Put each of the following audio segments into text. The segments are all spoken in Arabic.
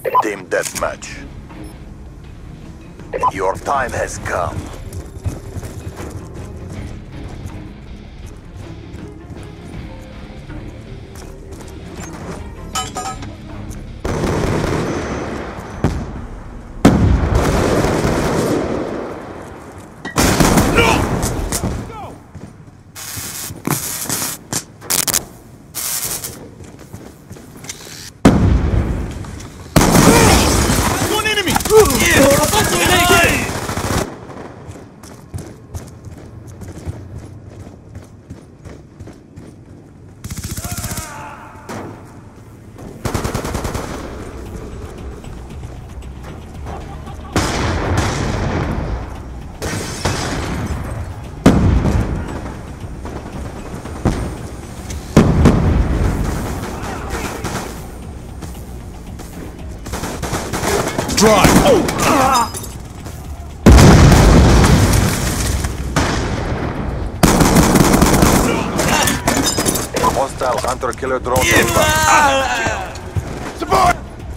Team deathmatch. Your time has come. Drive! Oh! Hostile hunter-killer drone. Support!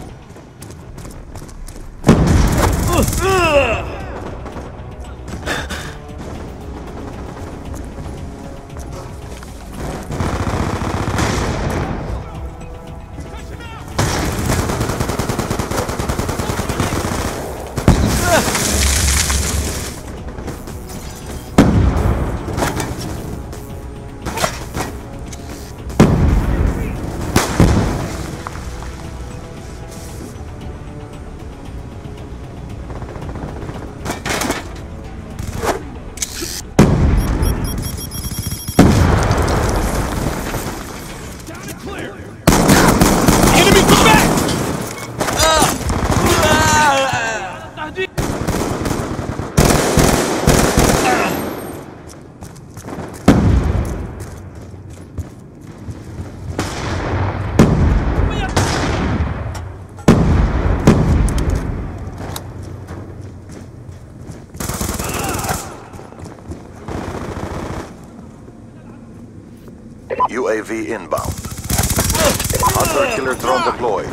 UAV inbound. Hunter-killer drone deployed.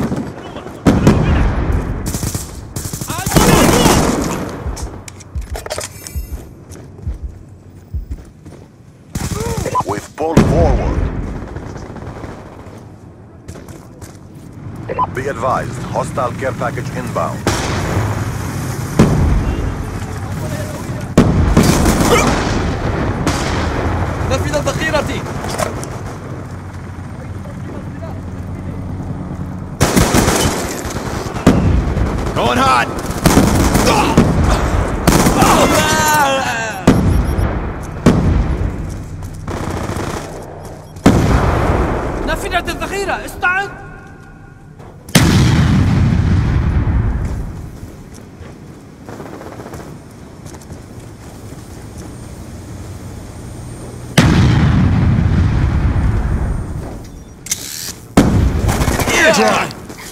We've pulled forward. Be advised, hostile care package inbound. نفذ الذخيرة. Going hot! نفذت الذخيرة، استعد! Dry!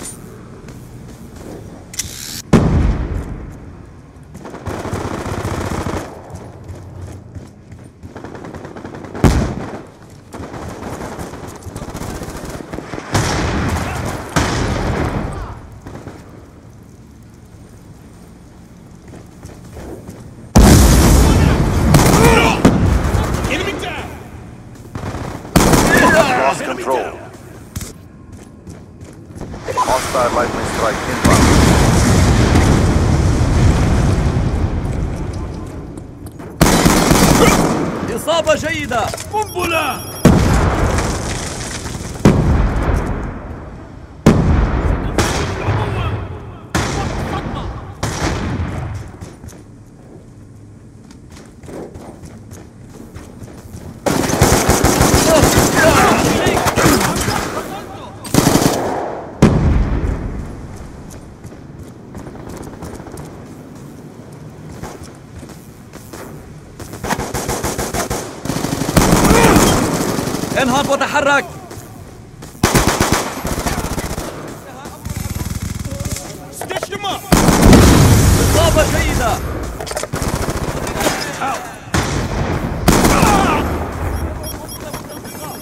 Lost control. Hostile lightning strike inbound. إصابة جيدة. قنبلة. انهض وتحرك. إصابة جيدة.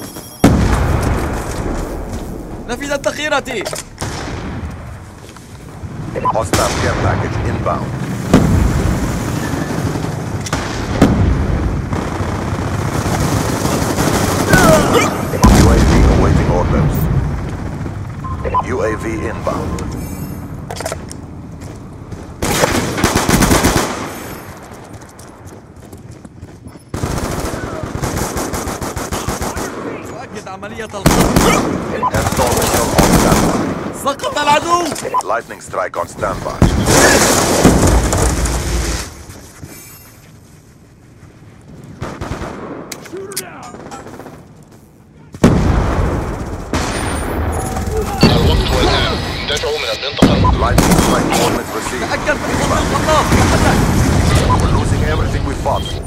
نفذت ذخيرتي. Hostile care package inbound. UAV awaiting orders. UAV inbound. أؤكد عملية الخطف. Airstall missile on standby. سقط العدو. Lightning strike on standby. الوقت والآن دفعوا من المنطقة. Lightning strike coordinates received. تأكد من خط الخطاف. تحرك. We're losing everything we fought for.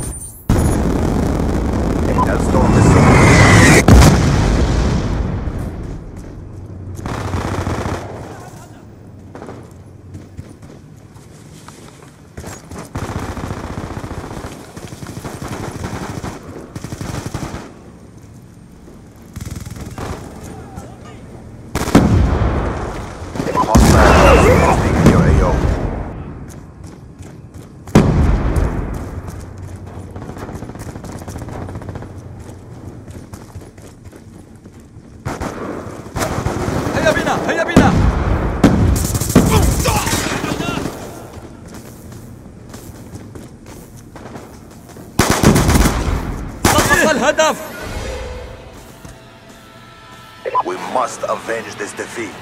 Hellstorm missile. Hostile near AO. هيا بنا. هيا بنا. سقط الهدف. We must avenge this defeat.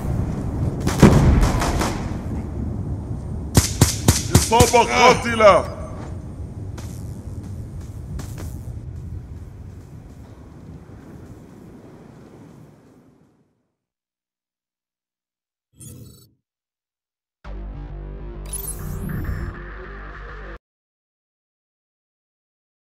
إصابة قاتلة.